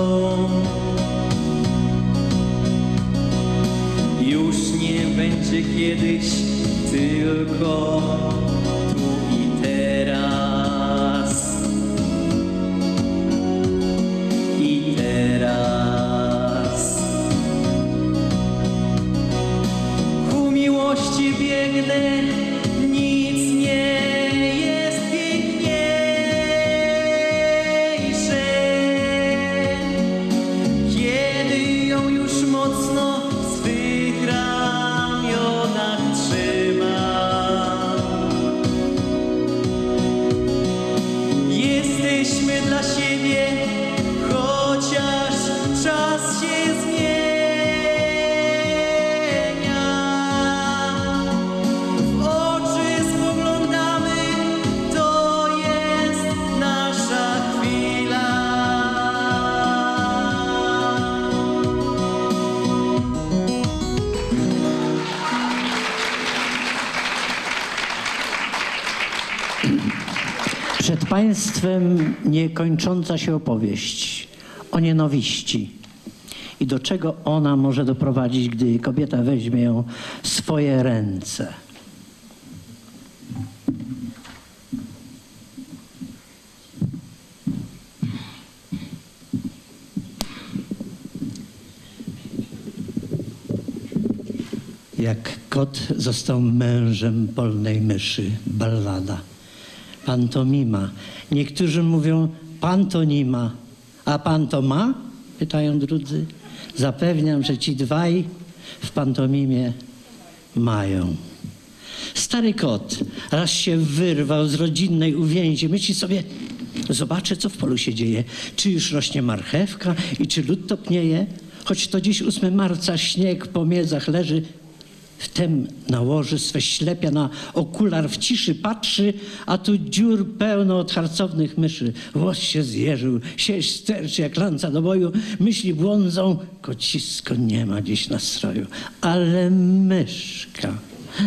Już nie będzie kiedyś tylko tu i teraz. I teraz ku miłości biegnę, nic nie jest piękniejsze. Kiedy ją już mocno w swych ramionach trzymam. Jesteśmy dla siebie, chociaż czas się zmienia. W oczy spoglądamy, to jest nasza chwila. Przed Państwem niekończąca się opowieść o nienawiści i do czego ona może doprowadzić, gdy kobieta weźmie ją w swoje ręce. Jak kot został mężem polnej myszy. Ballada. Pantomima. Niektórzy mówią pantonima. A pan to ma? Pytają drudzy. Zapewniam, że ci dwaj w pantomimie mają. Stary kot raz się wyrwał z rodzinnej uwięzi. Myśli sobie, zobaczę, co w polu się dzieje. Czy już rośnie marchewka i czy lód topnieje? Choć to dziś 8 marca, śnieg po miedzach leży. Wtem nałoży swe ślepia na okular, w ciszy patrzy, a tu dziur pełno od harcownych myszy. Włos się zjeżył, sieć sterczy jak lanca do boju, myśli błądzą, kocisko nie ma dziś nastroju. Ale myszka,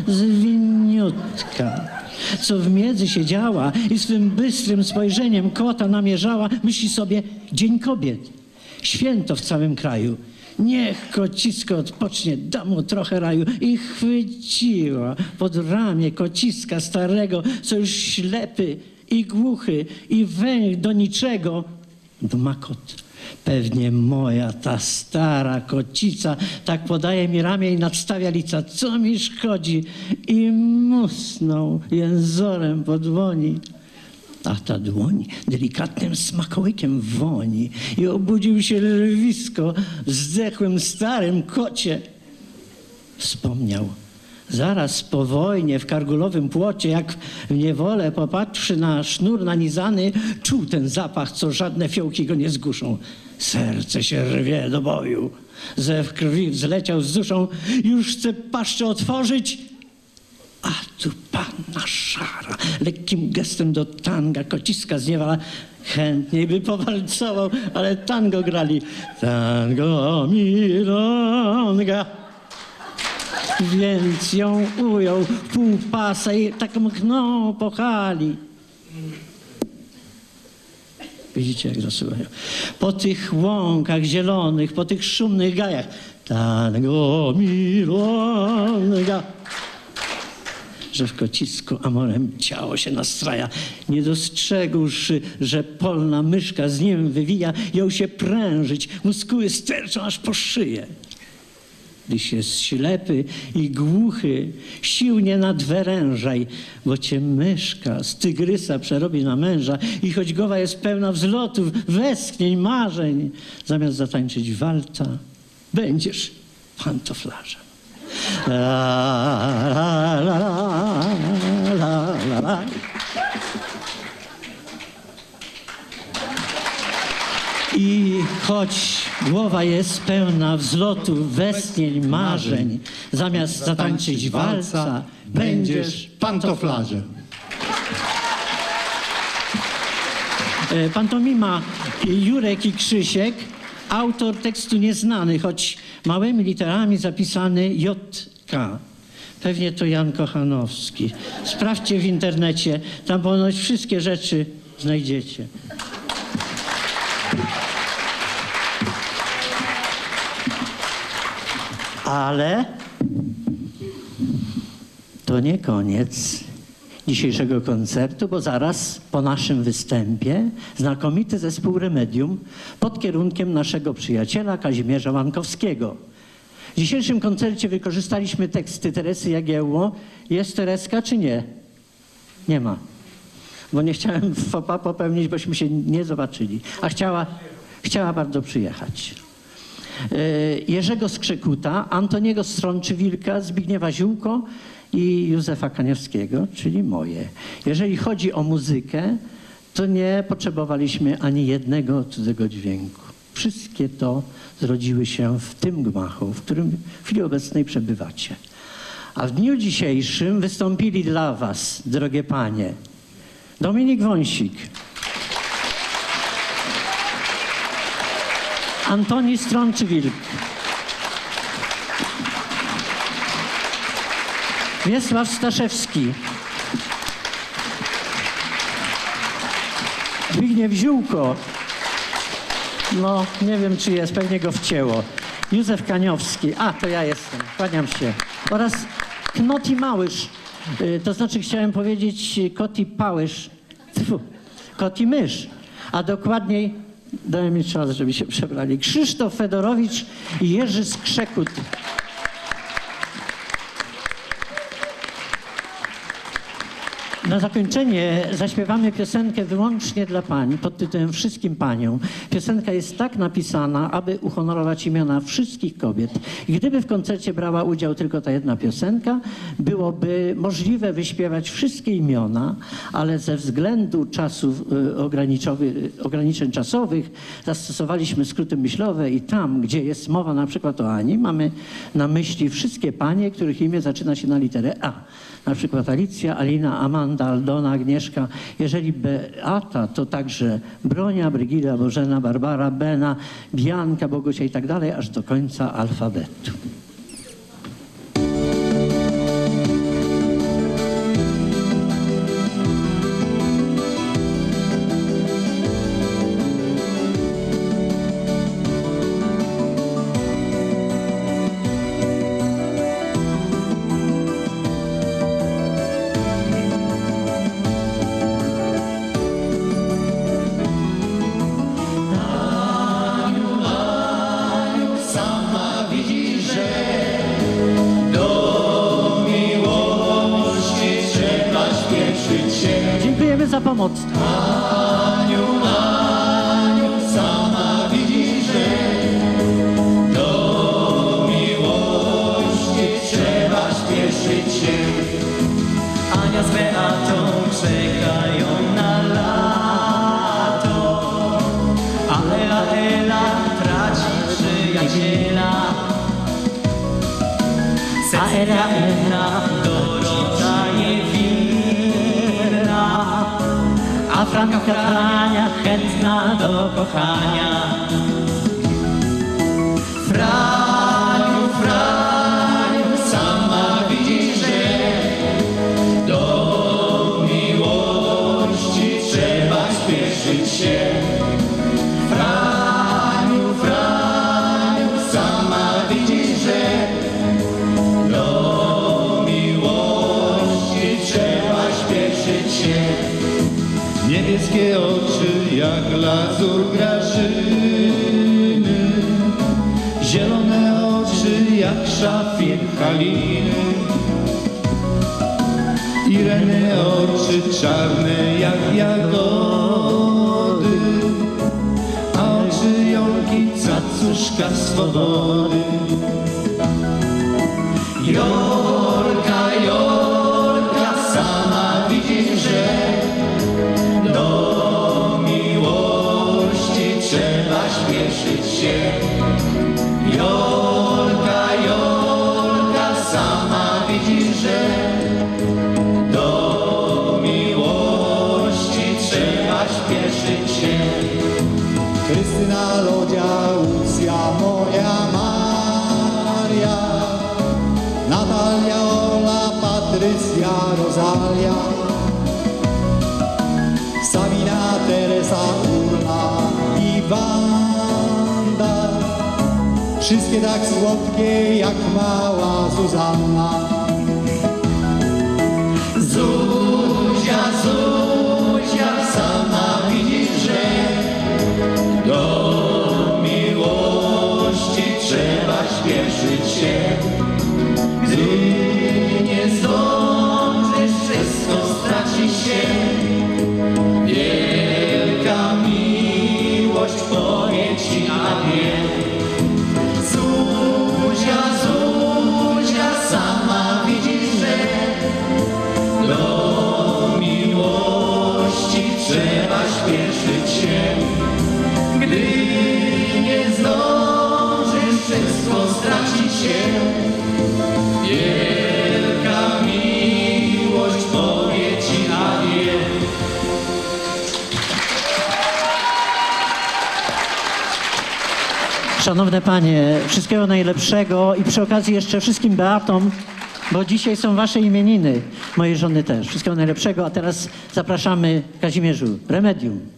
zwiniutka, co w miedzy siedziała i swym bystrym spojrzeniem kota namierzała, myśli sobie, Dzień Kobiet, święto w całym kraju. Niech kocisko odpocznie, da mu trochę raju. I chwyciła pod ramię kociska starego, co już ślepy i głuchy i węch do niczego. Dma kot, pewnie moja ta stara kocica, tak podaje mi ramię i nadstawia lica. Co mi szkodzi? I musnął jęzorem po dłoni. A ta dłoń delikatnym smakołykiem woni i obudził się lwisko w zdechłym starym kocie. Wspomniał, zaraz po wojnie w kargulowym płocie, jak w niewolę popatrzy na sznur nanizany, czuł ten zapach, co żadne fiołki go nie zguszą. Serce się rwie do boju, zew krwi wzleciał z duszą, już chce paszczę otworzyć, a tu panna szara lekkim gestem do tanga kociska zniewala. Chętniej by powalcował, ale tango grali. Tango milonga. Więc ją ujął w pół pasa i tak mknął po hali. Widzicie, jak zasyłają. Po tych łąkach zielonych, po tych szumnych gajach. Tango milonga. Że w kocisku amorem ciało się nastraja. Nie dostrzegłszy, że polna myszka z nim wywija, jął się prężyć, muskuły sterczą aż po szyję. Gdyś jest ślepy i głuchy, sił nie nadwyrężaj, bo cię myszka z tygrysa przerobi na męża i choć głowa jest pełna wzlotów, westchnień, marzeń, zamiast zatańczyć walca, będziesz pantoflarzem. La, la, la, la, la, la. I choć głowa jest pełna wzlotów, westchnień, marzeń, zamiast zatańczyć walca, będziesz pantoflarzem. Pantomima Jurek i Krzysiek, autor tekstu nieznany, choć małymi literami zapisany J.K. Pewnie to Jan Kochanowski. Sprawdźcie w internecie, tam ponoć wszystkie rzeczy znajdziecie. Ale to nie koniec dzisiejszego koncertu, bo zaraz po naszym występie znakomity zespół Remedium pod kierunkiem naszego przyjaciela Kazimierza Łankowskiego. W dzisiejszym koncercie wykorzystaliśmy teksty Teresy Jagiełło. Jest Tereska czy nie? Nie ma. Bo nie chciałem faux pas popełnić, bośmy się nie zobaczyli. A chciała bardzo przyjechać. Jerzego Skrzekuta, Antoniego Strączy-Wilka, Zbigniewa Ziółko i Józefa Kaniowskiego, czyli moje. Jeżeli chodzi o muzykę, to nie potrzebowaliśmy ani jednego cudzego dźwięku. Wszystkie to zrodziły się w tym gmachu, w którym w chwili obecnej przebywacie. A w dniu dzisiejszym wystąpili dla was, drogie panie, Dominik Wąsik, Antoni Strączy-Wilk, Wiesław Staszewski, Zbigniew Ziółko, no nie wiem czy jest, pewnie go wcięło, Józef Kaniowski, a to ja jestem, kłaniam się, oraz Knot i Małysz, to znaczy chciałem powiedzieć Kot i Pałysz, Kot i Mysz, a dokładniej, daj mi czas, żeby się przebrali, Krzysztof Fedorowicz i Jerzy Skrzekut. Na zakończenie zaśpiewamy piosenkę wyłącznie dla pań pod tytułem Wszystkim paniom. Piosenka jest tak napisana, aby uhonorować imiona wszystkich kobiet. I gdyby w koncercie brała udział tylko ta jedna piosenka, byłoby możliwe wyśpiewać wszystkie imiona, ale ze względu czasów ograniczeń czasowych zastosowaliśmy skróty myślowe i tam, gdzie jest mowa na przykład o Ani, mamy na myśli wszystkie panie, których imię zaczyna się na literę A. Na przykład Alicja, Alina, Amanda, Aldona, Agnieszka. Jeżeli Beata, to także Bronia, Brygida, Bożena, Barbara, Bena, Bianka, Bogusia i tak dalej, aż do końca alfabetu. Dziękujemy za pomoc. Aniu, sama widzisz, że do miłości trzeba śpieszyć się. Ania z Beatą czekają na lato, ale Ela traci przyjaciela. Ela Dorota niewinna, a Franka Frania chętna do kochania. Franiu, Franiu, sama Niebieskie oczy jak lazur Grażyny, zielone oczy jak szafir Haliny, Ireny oczy czarne jak jagody, a oczy Jolki cacuszka swobody. Jolka, Jolka, sama widzisz, że do miłości trzeba śpieszyć się. Jolka, Jolka, sama widzisz, że do miłości trzeba śpieszyć się. Krystyna, Lodzia, Lucja, moja Maria, Natalia, Ola, Patrycja, Rosalia, Sabina, Teresa, Urna i Wanda, wszystkie tak słodkie jak mała Zuzanna. Zuzia, Zuzia, sama widzisz, że do miłości trzeba śpieszyć się. Gdy nie zdążysz, wszystko straci się. Wielka miłość powie ci, a nie. Zuzia, Zuzia, sama widzisz, że do miłości trzeba śpieszyć się. Gdy nie zdążysz, wszystko straci się. Wielka miłość powie ci, a nie. Szanowne panie, wszystkiego najlepszego i przy okazji jeszcze wszystkim Beatom, bo dzisiaj są wasze imieniny, mojej żony też. Wszystkiego najlepszego, a teraz zapraszamy Kazimierzu, Remedium.